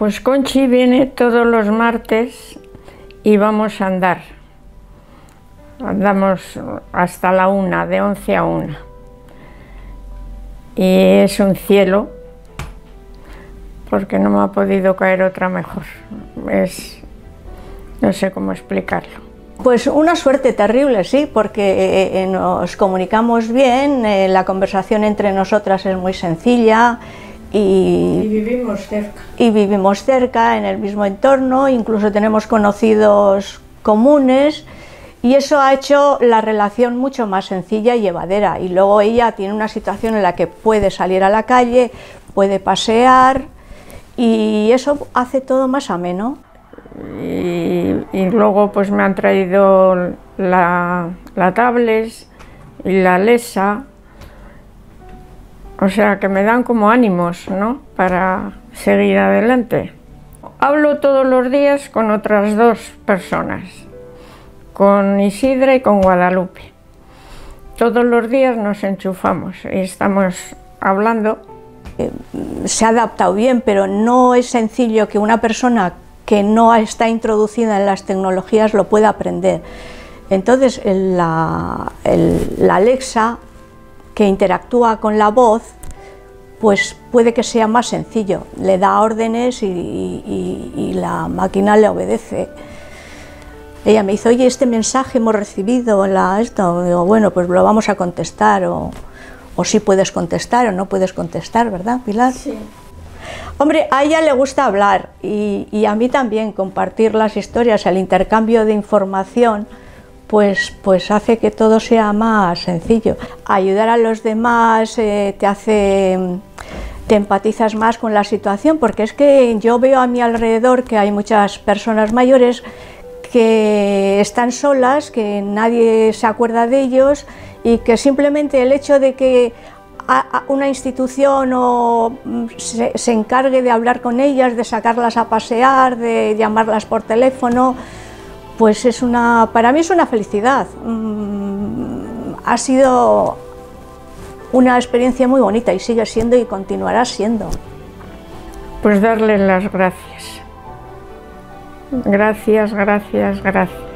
Pues Conchi viene todos los martes y vamos a andar. Andamos hasta la 1, de 11 a 1. Y es un cielo, porque no me ha podido caer otra mejor. No sé cómo explicarlo. Pues una suerte terrible, sí, porque nos comunicamos bien, la conversación entre nosotras es muy sencilla y vivimos cerca. Y vivimos cerca, en el mismo entorno, incluso tenemos conocidos comunes y eso ha hecho la relación mucho más sencilla y llevadera. Y luego ella tiene una situación en la que puede salir a la calle, puede pasear y eso hace todo más ameno. Y luego pues me han traído la tablet y la Alexa, o sea que me dan como ánimos, ¿no?, para seguir adelante. Hablo todos los días con otras 2 personas, con Isidra y con Guadalupe. Todos los días nos enchufamos y estamos hablando. Se ha adaptado bien, pero no es sencillo que una persona que no está introducida en las tecnologías lo pueda aprender. Entonces la Alexa, que interactúa con la voz, pues puede que sea más sencillo, le da órdenes y la máquina le obedece. Ella me dice, oye, este mensaje hemos recibido, esto, digo, bueno, pues lo vamos a contestar, o sí puedes contestar o no puedes contestar, ¿verdad, Pilar? Sí. Hombre, a ella le gusta hablar y a mí también compartir las historias, el intercambio de información, pues hace que todo sea más sencillo. Ayudar a los demás te empatizas más con la situación, porque es que yo veo a mi alrededor que hay muchas personas mayores que están solas, que nadie se acuerda de ellos y que simplemente el hecho de que una institución se encargue de hablar con ellas, de sacarlas a pasear, de llamarlas por teléfono, pues para mí es una felicidad. Ha sido una experiencia muy bonita y sigue siendo y continuará siendo. Pues darles las gracias. Gracias, gracias, gracias.